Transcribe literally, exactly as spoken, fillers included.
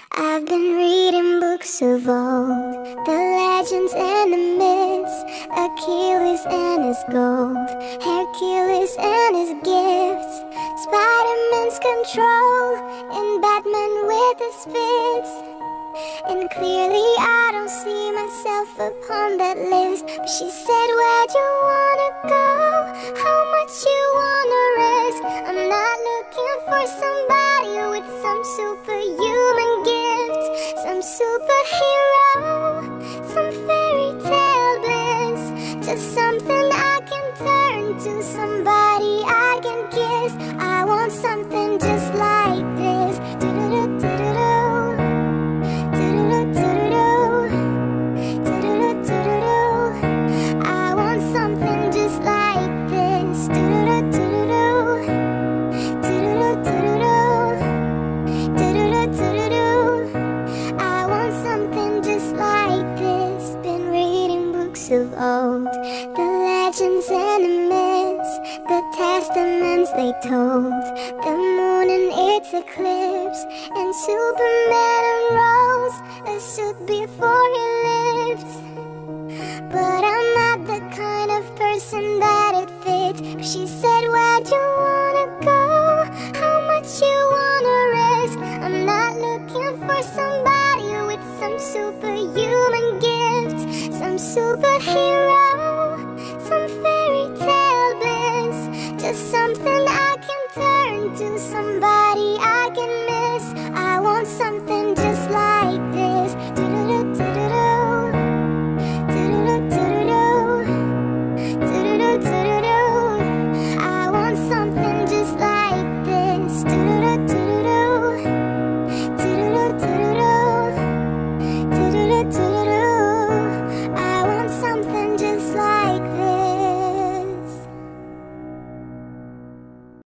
I've been reading books of old, the legends and the myths, Achilles and his gold, Hercules and his gifts, Spider-Man's control, and Batman with his fits. And clearly I don't see myself upon that list. But she said, where'd you wanna go? How much you wanna risk? I'm not looking for somebody with some superhuman gift, some superhero, some fairy tale bliss. Just something I can turn to, somebody I can kiss. I want something just like this. Do-do-do-do-do-do. I want something just like this. I want something just like this. Been reading books of old, the legends and the myths, the testaments they told, the moon and its eclipse, and Superman unrolls a suit before he lived. But I'm not the kind of person that it fits. She said, where'd you wanna go? How much you wanna risk? I'm not looking for somebody with some superhuman gifts, some superhero,